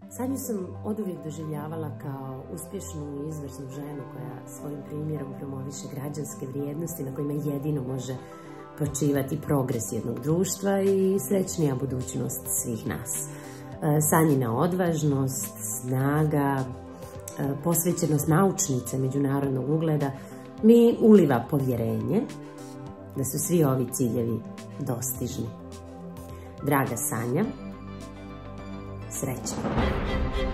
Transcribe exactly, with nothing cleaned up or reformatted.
Sanju sam oduvijek doživljavala kao uspješnu i izvrsnu ženu koja svojim primjerom promoviše građanske vrijednosti na kojima jedino može počivati progres jednog društva i srećnija budućnost svih nas. Sanjina odvažnost, snaga, posvećenost naučnice međunarodnog ugleda mi uliva povjerenje da su svi ovi ciljevi dostižni. Draga Sanja, srećna!